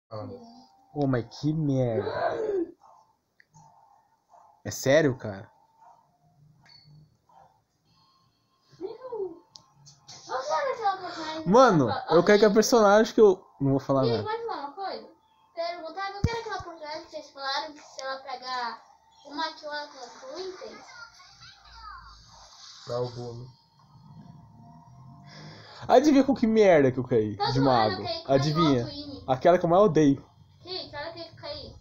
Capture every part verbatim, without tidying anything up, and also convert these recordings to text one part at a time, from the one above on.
Ô, oh, mas que merda. É sério, cara? Mano, eu quero que a personagem que eu... Não vou falar nada. Pode falar uma coisa? Perguntar, eu quero aquela personagem que vocês falaram que se ela pegar uma choca com itens... Dá o bolo. Adivinha com que merda que eu caí Tá de zoando, mago? eu caí com Adivinha? negócio, Aquela que eu mais odeio. Que? Cara, que caí.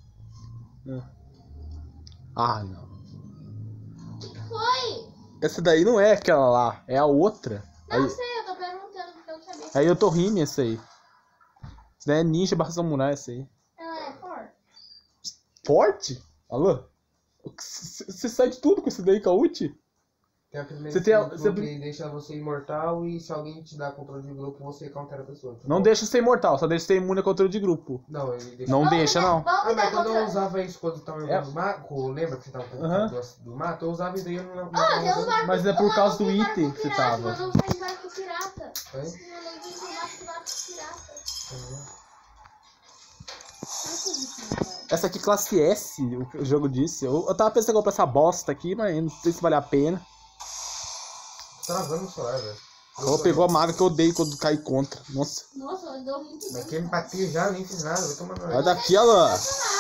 Ah, não. O que foi? Essa daí não é aquela lá, é a outra. Não Aí, sei, eu tô perguntando porque eu sabia. aí eu tô rindo essa aí. Essa daí é ninja barra samurai, essa aí. Ela é forte? Forte? Alô? Você sai de tudo com esse daí, Kaute? Tem aquele Você tem a- que você- deixa você imortal e se alguém te dá controle de grupo, você countera a pessoa. Tá Não bom? deixa ser imortal, só deixa ser imune a controle de grupo. Não, ele deixa... Não Vamos deixa, dar- não. Vamos Ah, mas dar quando eu contra... usava isso quando eu tava É. no mato, lembra que você tava com Aham. do, do mato? Eu usava isso daí, eu não... não Ah, tem um barco... Mas é por eu causa do mandei item barco que você pirata, tava. Mandou usar em barco pirata. Foi? Eu mandei usar em barco pirata. Uhum. Essa aqui, classe S, o jogo disse. Eu, eu tava pensando em comprar essa bosta aqui, mas não sei se vale a pena. Travando o celular, velho. Ela pegou a maga que eu odeio quando cai contra. Nossa. Nossa, eu dou muito Mas bem. quer me bater já, nem fiz nada, vai tomar Olha nada. daqui, ela.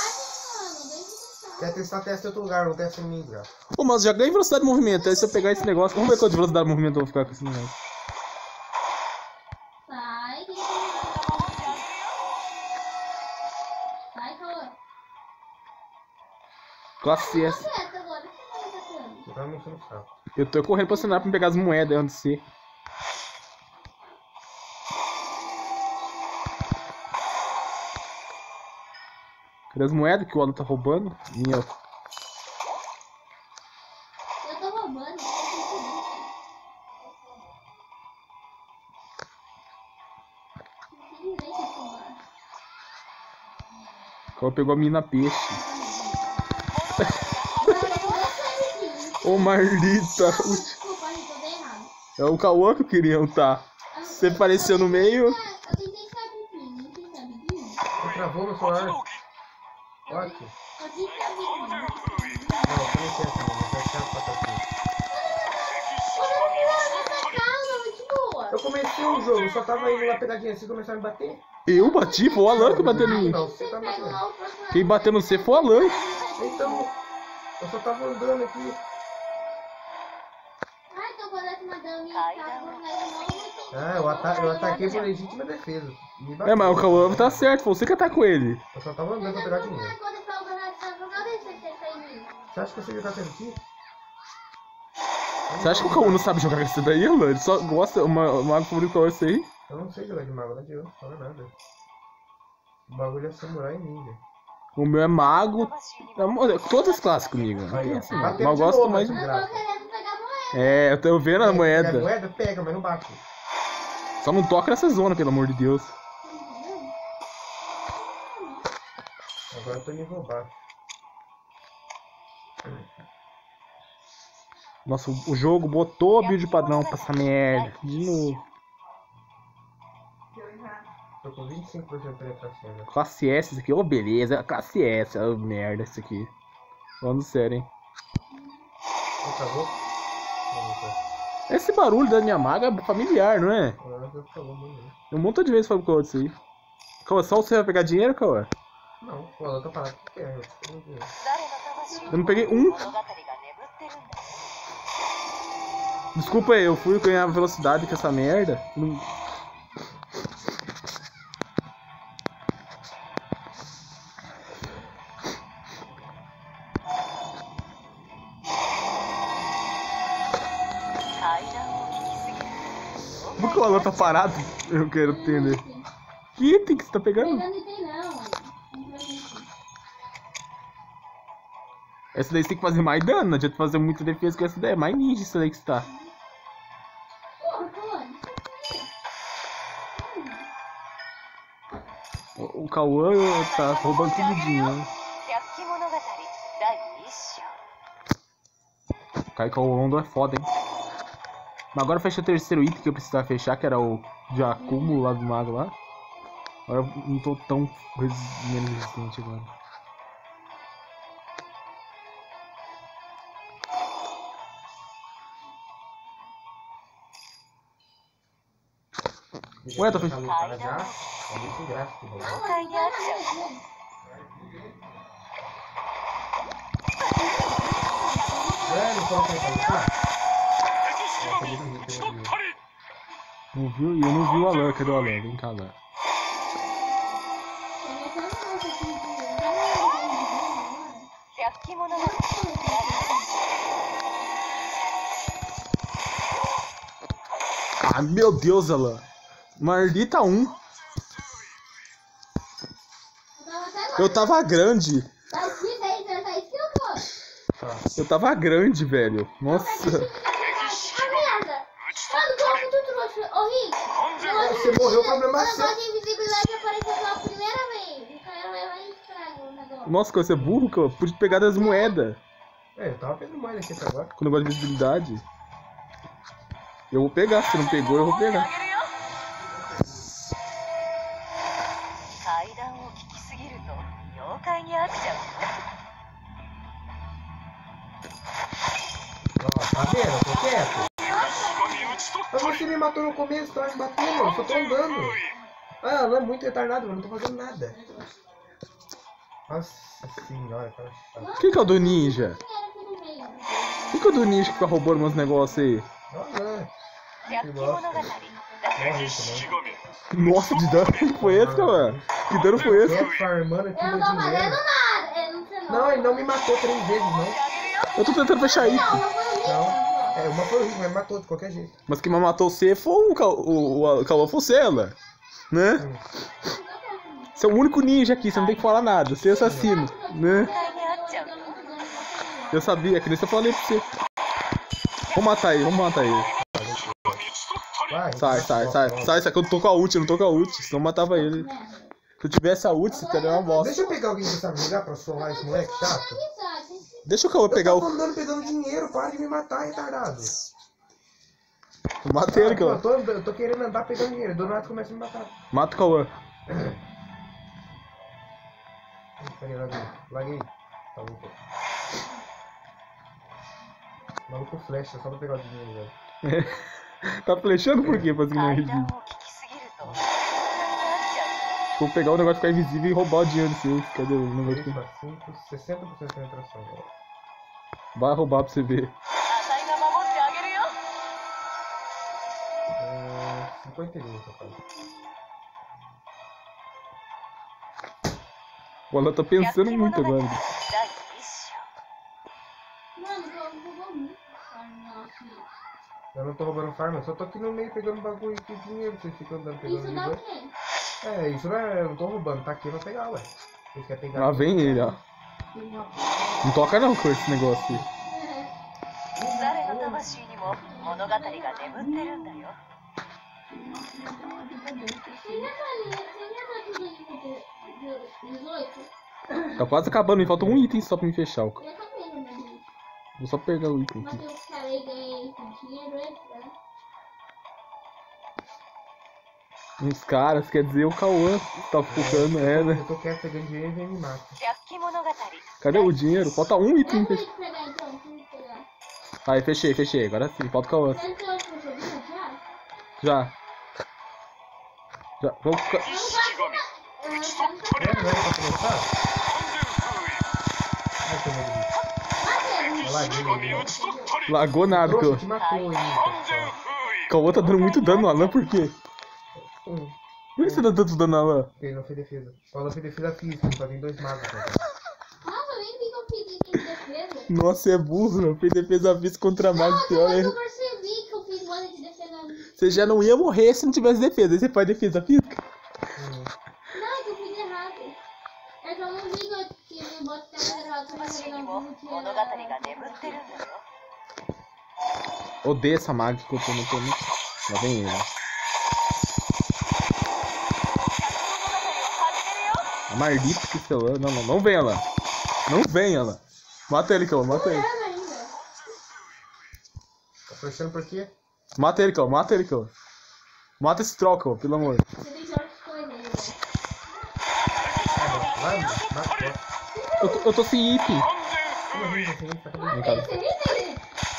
Quer testar, testa em outro lugar, não testa em mim, cara. Ô, mas já ganhei velocidade de movimento. Aí se eu pegar esse negócio. Vamos ver quanto de velocidade de movimento eu vou ficar com esse negócio. Sai, quem Sai, calor. Classe S. Quieta agora, o que você tá fazendo? Você tava mexendo o saco. Eu tô correndo pra cenário pra pegar as moedas antes de ser. Cadê as moedas que o Alan tá roubando? Minha. Eu tô roubando, eu tô Ela pegou a mina peixe. Ô, Marlita. Desculpa, Rita, eu dei errado. É o Cauã que eu queria lutar. Você apareceu no meio. Eu tentei ficar biquinho, não tentei biquinho. Você travou meu celular? Ótimo. Eu tentei biquinho. Não, você não quer essa, não. Você quer a patatinha. Calma, muito boa. Eu comecei o jogo, eu só tava indo lá pegadinha. Vocês começaram a me bater? Eu bati, foi o Alan que bateu em mim. Não, você tá batendo. Quem bateu no C foi o Alan. Então, eu só tava andando aqui. Ah, então quando é que madame tá com mais de novo? Ah, eu, ata eu ataquei por legítima defesa. Me bateu. É, mas o Cauã tá certo, foi você que atacou ele. Eu só tava andando pra pegar de mim. Quando eu falo pra você jogar, deixa você sair em mim. Você acha que eu sei jogar tanto aqui? Você acha que o Cauã não sabe jogar isso daí, Alan? Ele só gosta, o ma- o mago favorito do Cauã é esse aí. Eu não sei jogar de mago, não adianta, não fala nada. O bagulho é samurai e ninja. O meu é mago. É mo- todas as classes comigo. Não tem assim, mas eu gosto mais. Eu tô querendo pegar moeda. É, eu tô vendo a Pega moeda. moeda, pega, mas não bate. Só não toca nessa zona, pelo amor de Deus. Agora eu tô nível baixo. Nossa, o o jogo botou build padrão pra essa merda. De novo. Tô com vinte e cinco por cento de penetração, né? Classe S isso aqui, ô beleza. Classe S, ô merda isso aqui. Falando sério, hein. Acabou? Vamos ver. Esse barulho da minha maga é familiar, não é? Ah, já acabou mesmo. Eu um montão de vezes falo com o isso aí. Cauã, só você vai pegar dinheiro, Cauã? Não, pô, eu tô parado. O que é? Eu tô com dinheiro. Eu não peguei um. Desculpa aí, eu fui ganhar velocidade com essa merda. Não- Por que o Alan tá parado? Eu quero entender. Que item que você tá pegando? Pegando item não. Essa daí você tem que fazer mais dano, não adianta fazer muita defesa com essa daí. É mais ninja isso daí que você tá. Porra, Cauã. O o Cauã tá roubando tudo de dinheiro. O Kai Cauã é foda, hein? Mas agora fecha o terceiro item que eu precisava fechar, que era o de acúmulo lá do mago lá. Agora eu não tô tão resi- menos resistente agora. Ué, tô fazendo. Já, é muito gráfico, velho. 豪快にあっちゃう。 Velho, só pra lutar. Não viu? E eu não vi o Alan. Cadê o Alan? Vem cá, Alan. Ah, meu Deus, Alan. Maldita um. Eu tava grande. Tá escrito aí, você tá escrito, pô? Eu tava grande, velho. Nossa. A merda! Mano, como tu trouxe? Ô, Rick! Você morreu, o problema é O seu. negócio de invisibilidade apareceu pela primeira vez. O cara vai estragar o negócio. Nossa, que você é burro, que eu pude pegar das moedas. É, eu tava pegando mais aqui até agora. Com o negócio de visibilidade. Eu vou pegar, se não pegou, eu vou pegar. 階段を聞きすぎると妖怪に会っちゃう。 Ó, tá vendo? Eu tô quieto. Mas você me matou no começo, tava me batendo, eu só tô andando. Ah, ela é muito retardada, eu não tô fazendo nada. Nossa senhora, cara chato. Quem que é o do ninja? Era aqui no meio. Quem que é o do ninja que fica roubando meus negócios aí? Olha, 百鬼物語。 morre isso, né? Nossa, de dano que foi esse, cara? Que dano foi esse? Quieto, farmando aqui Eu meu não tô fazendo dinheiro. nada. Eu não sei não. Não, ele não me matou três vezes, não. Eu tô tentando fechar isso. Não, não foi o Rick. Não. É, uma foi o Rick, mas matou de qualquer jeito. Mas quem matou você foi o, Ca- o, o Cauã Focela, né? Hum. Você é o único ninja aqui, você não tem que falar nada. Você é assassino, né? 妖怪に会っちゃう。 Eu sabia, que nem eu falei pra você. Vamos matar ele, vamos matar ele. Vai, Sai, sai, sai, sai, sai, que eu não tô com a ult, eu não tô com a ult, senão eu matava ele. Se eu tivesse a ult, você teria uma bosta. Deixa eu pegar alguém que sabe jogar pra solar esse moleque chato. Deixa o Cauã pegar Eu tô o. andando pegando dinheiro, para de me matar, retardado. Eu matei ele, eu, Cauã. tô, andando- eu tô querendo andar pegando dinheiro, do nada começa a me matar. Mata o Cauã. Peraí, laguei. Laguei. Tá bom. Maluco flecha, só pra pegar o dinheiro, velho. Tá flechando por quê? Pra seguir meu 階段 invisível. を聞きすぎると妖怪に会っちゃう。 Vou pegar o negócio ficar invisível e roubar o dinheiro de vocês. Cadê o negócio três aqui? pra cinco, sessenta por cento de penetração, velho. Vai roubar pra você ver. あたいが守ってあげるよ。 É, cinquenta e dois, rapaz. O Alan tá 百 pensando 鬼物 muito 語 agora. 第一章。 Mano, eu vou muito. Ah, aqui. Eu não tô roubando farm, eu só tô aqui no meio pegando bagulho aqui, dinheiro, vocês ficam andando pegando Isso dá o dinheiro. quê? É, isso não é, eu não tô roubando, tá aqui, eu vou pegar, ué. Vocês querem pegar? Lá vem ele, ó. Não toca não com esse negócio aí. 誰の魂にも物語が眠ってるんだよ。 Seria valia, seria tudo de dezoito? Tá quase acabando, me falta um item só pra me fechar. Eu também, né? Vou só pegar o item aqui. Matei os caras aí, ganhei dinheiro extra. Uns caras, quer dizer o Cauã tá focando, é, né? Eu tô quieto pegando dinheiro e vem me mata. 百鬼物語。 Cadê o dinheiro? Falta um item. Eu vou fech- pegar então, vou pegar. Aí, fechei, fechei. Agora sim, falta o Cauã. Você tem outro joguinho já? Já. Já. Vamos ficar. Eu não gosto mais. É, não era pra começar? Ai, que medo disso. Eu laguei ali. Lagou nada, Trouxa, Cauã. te matou aí, pessoal. Cauã tá dando muito dano no Alan, por quê? Hum, Por que você dá tanto dano no Alan? porque ele não fez defesa. Só não fez defesa física, só tem dois magos. Né? Nossa, eu nem vi que eu fiz isso em defesa. Nossa, você é burro, não fez defesa física contra mago, Nossa, pior mas é. eu percebi que eu fiz bola de defesa. Você já não ia morrer se não tivesse defesa. Aí você faz defesa física? Hum. Não, que eu fiz errado. É que eu não vi que eu tinha bota de defesa errado. 魂にも物語が眠ってるんだよ。 Odeio essa maga que eu tô no tô muito. Lá vem ele, ó. 百鬼物語を始めるよ。 A maldita que seu Alan. Não, não, não vem, Alan. Não vem, Alan. Mata ele, Cauã, mata ele. Errado ainda. Tá flechando por quê? Mata ele, Cauã, mata ele, Cauã. Mata esse troll, Cauã, pelo amor. Você tem que jogar as coisas aí, velho. Vai, vai, vai. Eu tô, eu tô sem item. Como assim, você tá acabando Vem de- cá. Esse aí tem.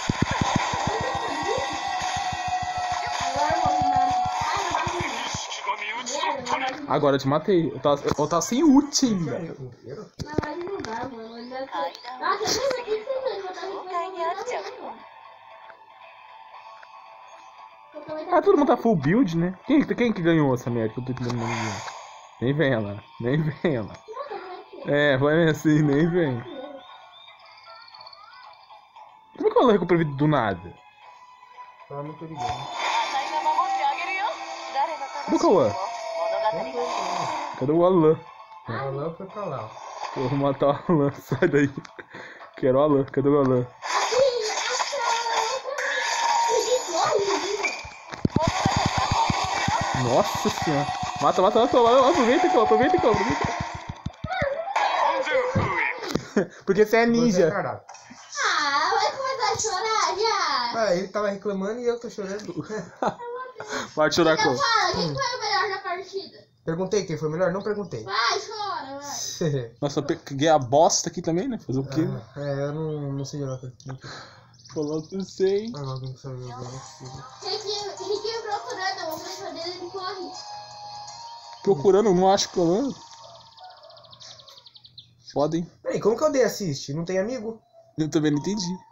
Agora eu vou arrumar. Ah, não vai arrumar. Agora eu te matei. Eu tava, eu tava sem ult ainda. Inteiro? Mas vai ajudar, mano. Ele deve ter- Nossa, eu nem sei o que vocês dois botaram em coisa. Eu também Ah, todo mundo tá full build, né? Quem, quem que ganhou essa merda que eu tô entendendo não ganhou? Nem vem ela. Nem vem ela. É, vai assim, nem vem. Como é que ela recupera vida do nada? Tá muito ligado. あたいが守ってあげるよ。誰の魂にも物語が Cadê o Alan? A Alan foi pra lá. Eu vou matar o Alan, sai daí. Quero o Alan, cadê o Alan? Nossa senhora. Mata, mata, mata, mata. Aproveita que eu, aproveita que eu, aproveita. Porque você é Você é ninja. caralho. Ah, vai começar a chorar já. Ah, ele tava reclamando e eu tô chorando. Vai chorar com. Então fala, quem foi o melhor na partida? Perguntei quem foi melhor? Não perguntei. Vai, chora, vai. Nossa, eu peguei a bosta aqui também, né? Fazer o quê? Ah, é, eu não, não sei jogar com aqui. Falou que eu sei. Ah, alguém que sabe jogar, não é possível. Riquinho, Riquinho procurando, o professor dele não corre. Procurando, não acho que eu. Foda, hein? Peraí, como que eu dei assist? Não tem amigo? Eu também não entendi.